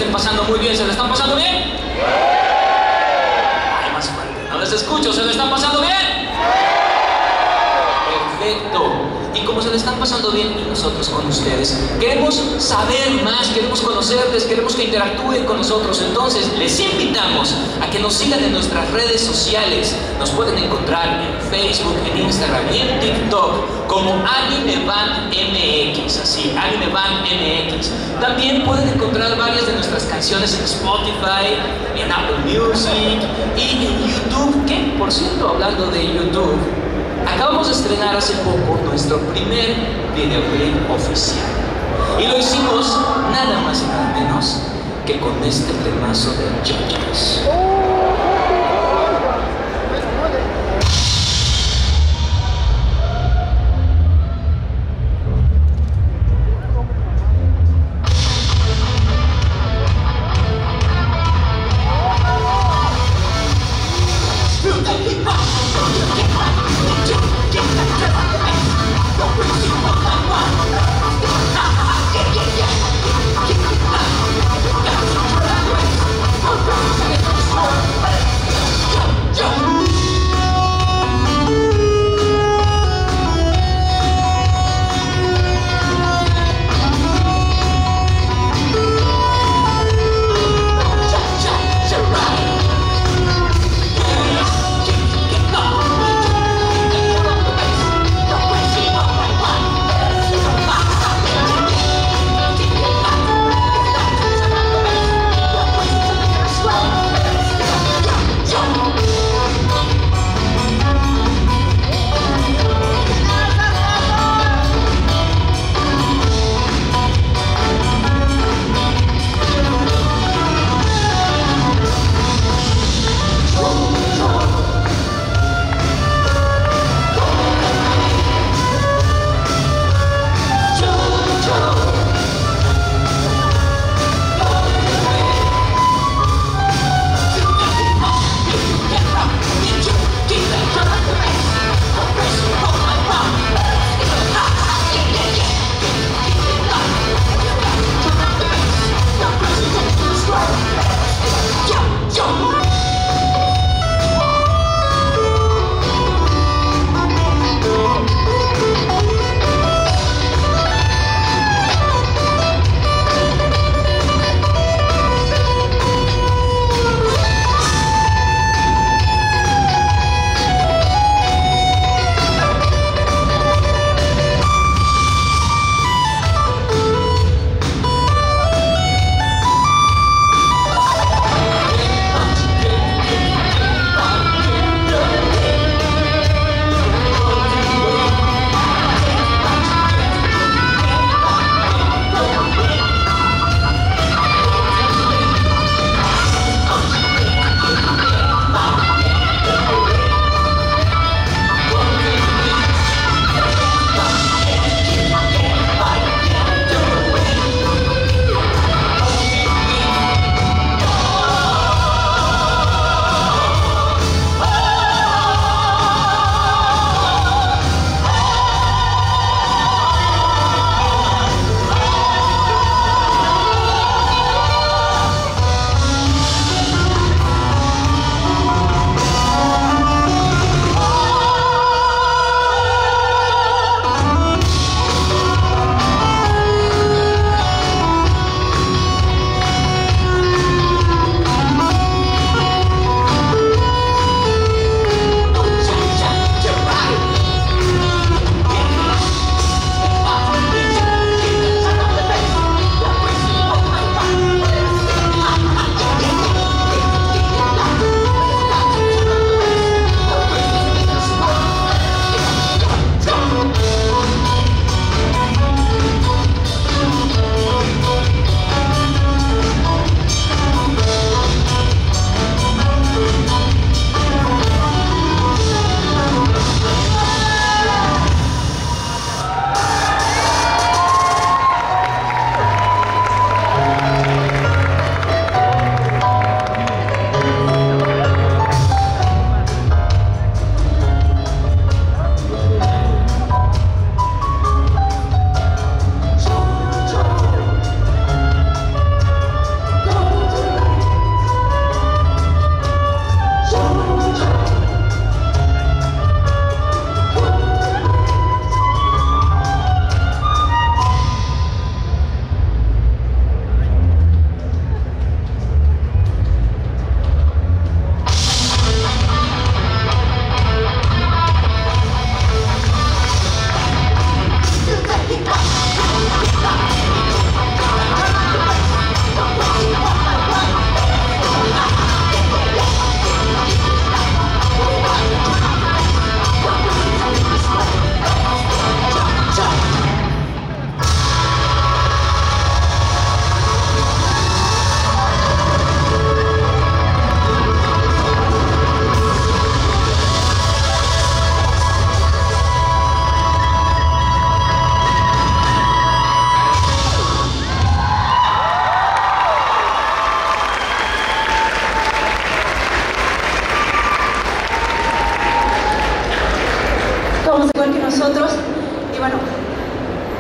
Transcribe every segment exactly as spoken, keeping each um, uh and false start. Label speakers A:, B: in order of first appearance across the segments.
A: estén pasando muy bien. ¿Se lo están pasando bien? Ay, más fuerte. No les escucho. ¿Se lo están pasando bien? Perfecto. Y como se le están pasando bien y nosotros con ustedes, queremos saber más, queremos conocerles, queremos que interactúen con nosotros. Entonces les invitamos a que nos sigan en nuestras redes sociales. Nos pueden encontrar en Facebook, en Instagram y en TikTok como AnimeBand M X, así, AnimeBand M X. También pueden encontrar varias de nuestras canciones en Spotify, en Apple Music y en YouTube, que por cierto, hablando de YouTube, acabamos de estrenar hace poco nuestro primer videoclip oficial. Y lo hicimos nada más y nada menos que con este temazo de JoJo's.
B: Yeah.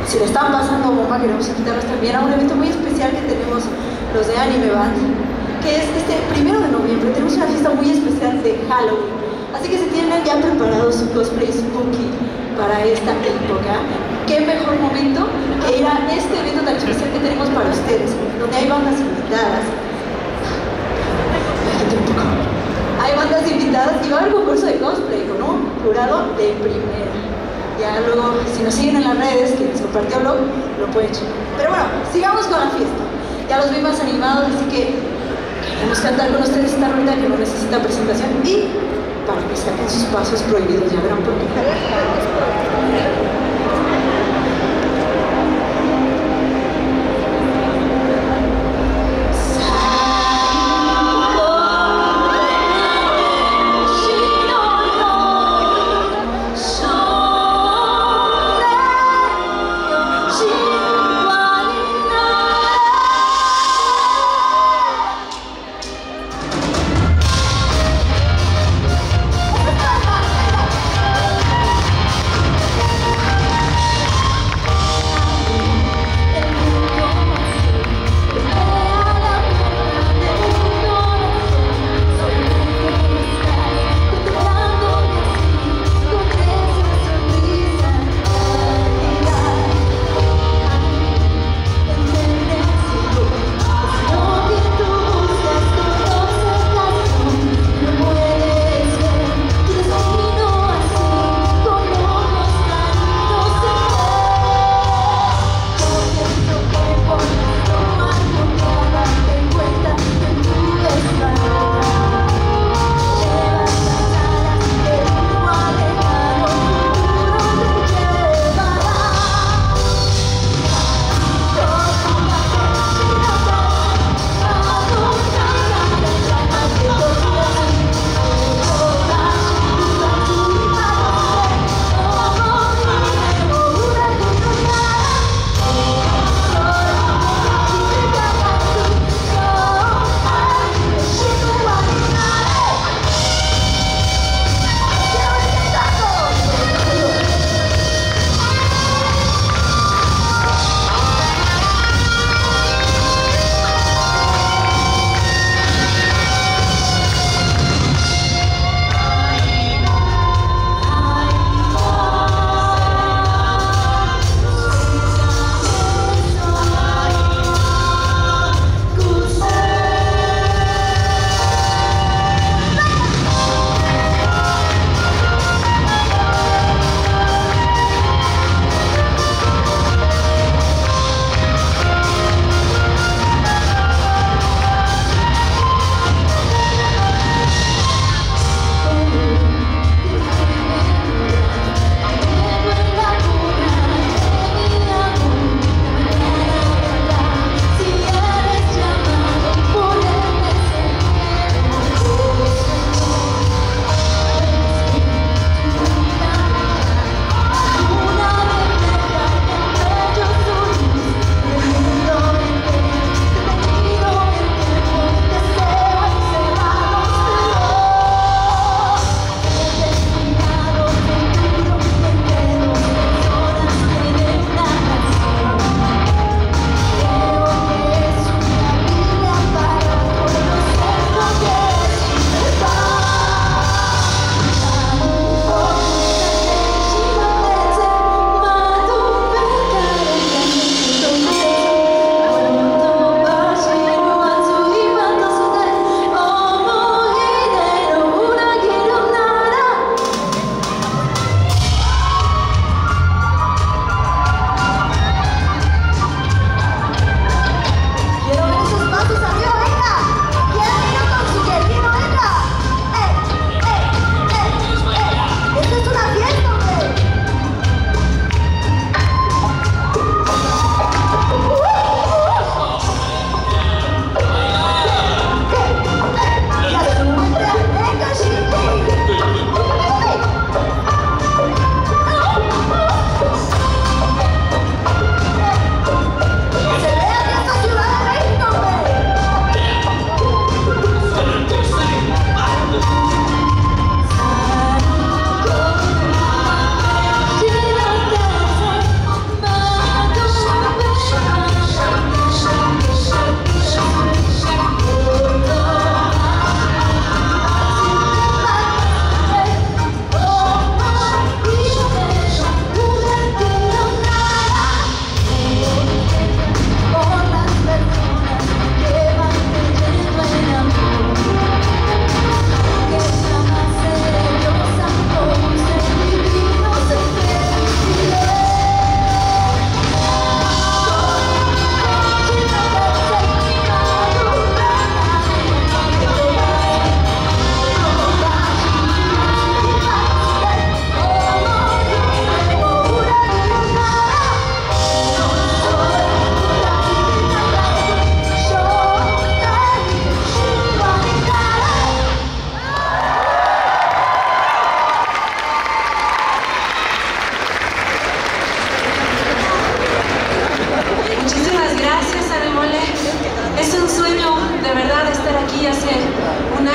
B: si le están pasando bomba, queremos invitarlos también a un evento muy especial que tenemos los de Anime Band, que es este primero de noviembre. Tenemos una fiesta muy especial de Halloween, así que se tienen ya preparado su cosplay spooky para esta época. Qué mejor momento que ir a este evento tan especial que tenemos para ustedes, donde hay bandas invitadas. Hay bandas invitadas y va a haber concurso de cosplay con un jurado de primera. Ya luego, si nos siguen en las redes, que les compartió blog, lo pueden checar. Pero bueno, sigamos con la fiesta. Ya los vi más animados, así que queremos cantar con ustedes esta rueda que no necesita presentación y para que saquen sus pasos prohibidos, ya verán por qué.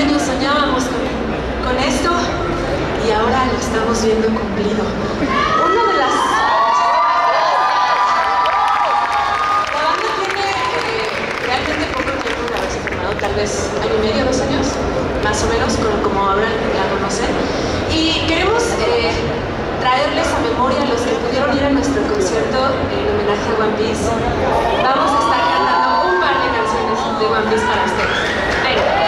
C: años soñábamos con, con esto y ahora lo estamos viendo cumplido. Una de las... La banda tiene eh, realmente poco tiempo de haberse formado, tal vez año y medio, dos años, más o menos, como habrán la conocen. Y queremos eh, traerles a memoria a los que pudieron ir a nuestro concierto en homenaje a One Piece. Vamos a estar cantando un par de canciones de One Piece para ustedes. Venga.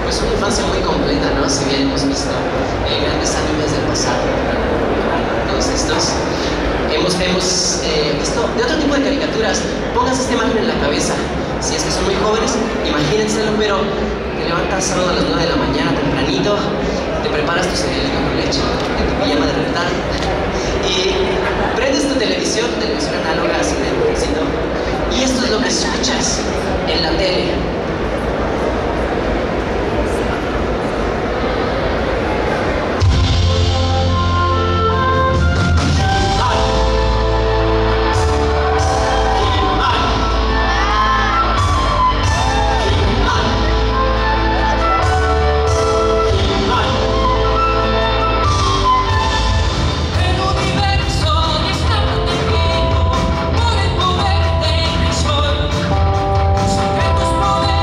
D: pues una infancia muy completa, ¿no? Si bien hemos visto eh, grandes animes del pasado, todos estos, hemos, hemos eh, visto de otro tipo de caricaturas. Pónganse esta imagen en la cabeza. Si es que son muy jóvenes, imagínenselo, pero te levantas sábado a las nueve de la mañana tempranito, te preparas tu cerealito con leche, en tu pijama de rentar, y prendes tu televisión, televisión análoga, así de bolsito, y esto es lo que escuchas en la tele.
E: Secretos poderes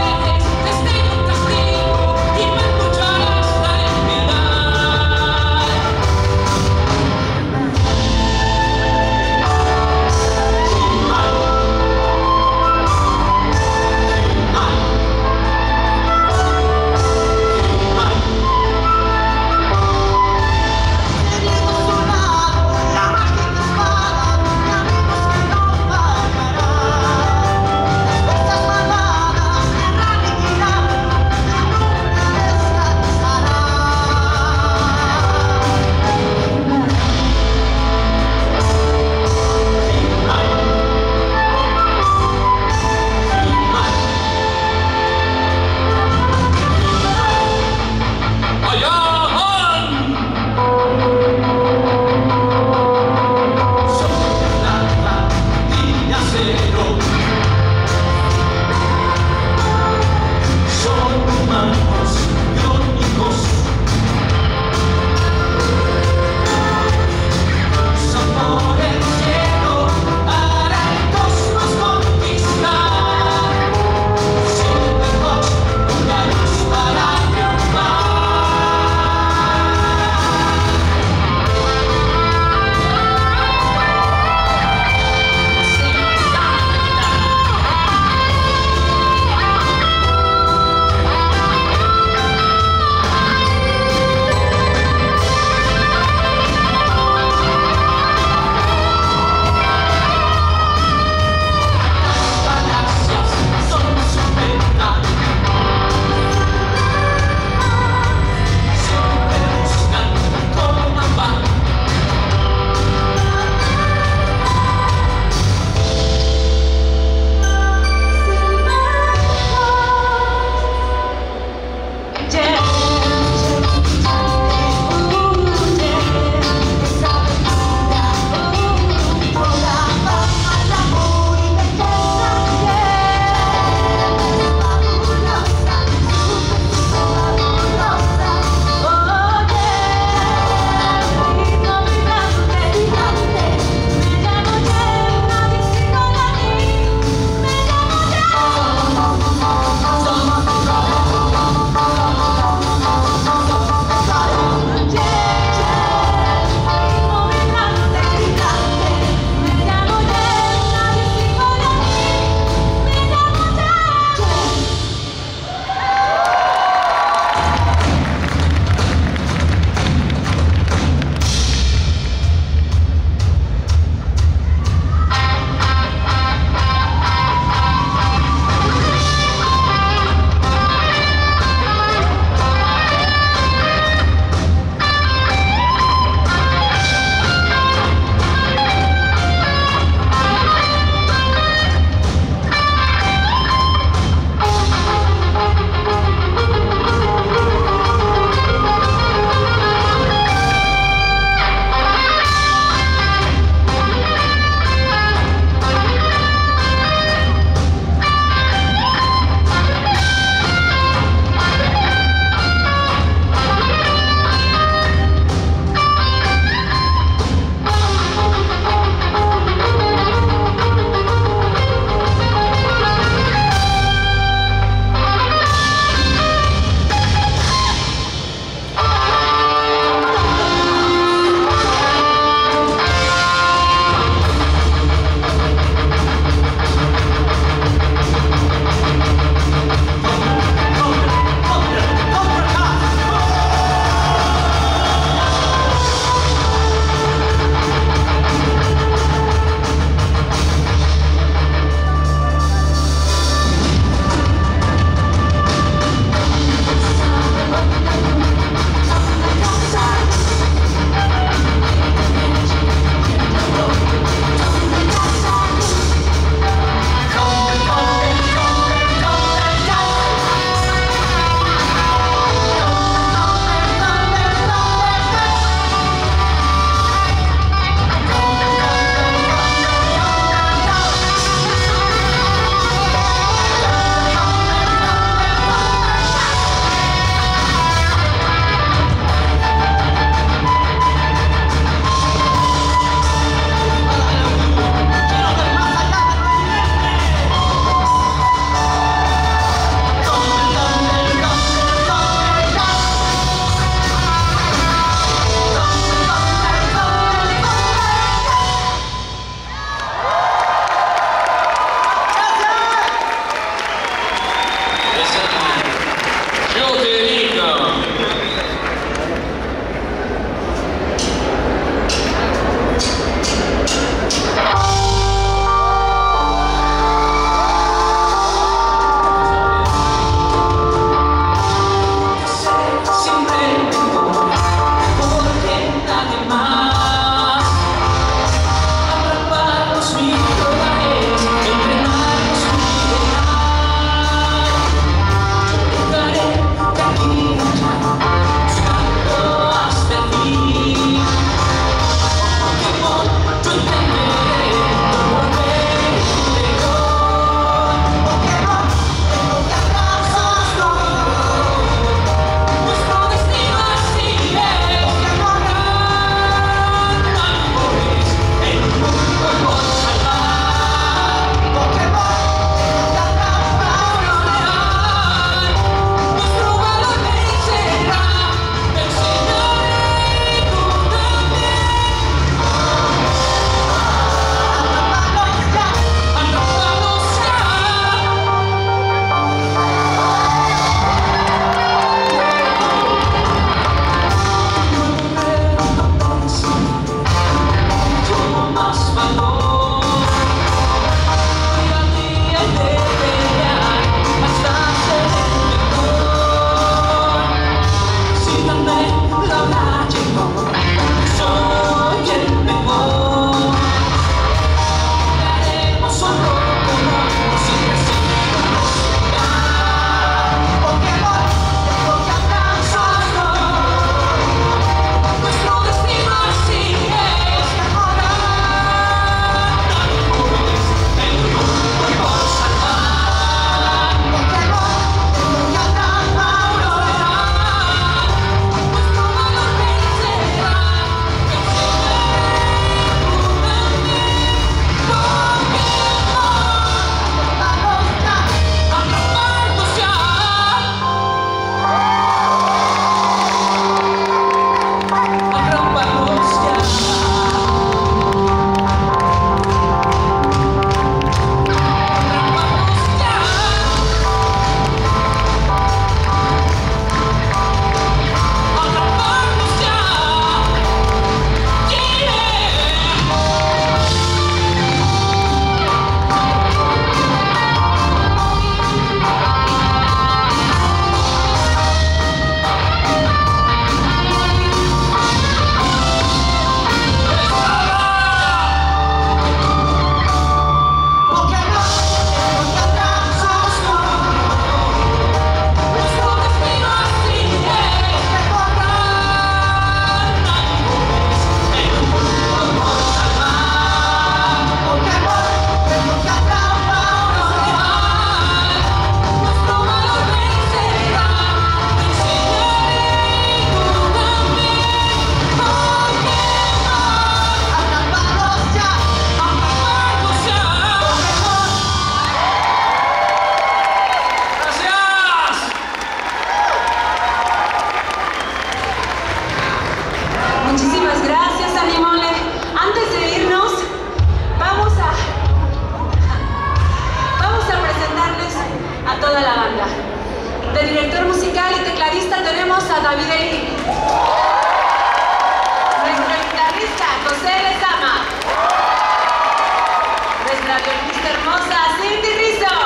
C: toda la banda. De director musical y tecladista tenemos a David Eli. Nuestra guitarrista, José Lezama. Nuestra violinista hermosa, Cindy Rizzo.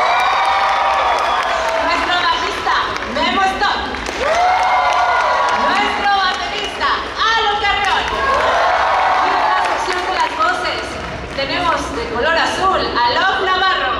C: Nuestro bajista, Memo Stock. Nuestro baterista, Alo Carrión. Y en la sección de las voces tenemos de color azul a Love Navarro.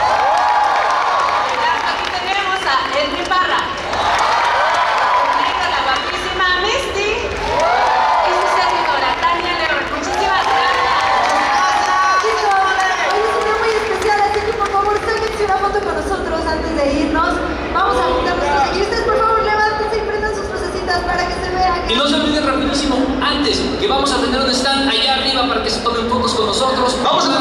C: Aquí tenemos a Edwin Barra. Negro, la guapísima Misty. Y su servidora, Tania León. Muchísimas gracias.
B: Chicos, hoy es un día muy especial, así que por favor sáquense una foto con nosotros antes de irnos. Vamos a juntarnos aquí. Ustedes por favor levántense y prendan sus lucecitas para que se vean.
A: Y no se olviden rapidísimo, antes que vamos a tener un stand allá arriba para que se tomen fotos con nosotros. Vamos a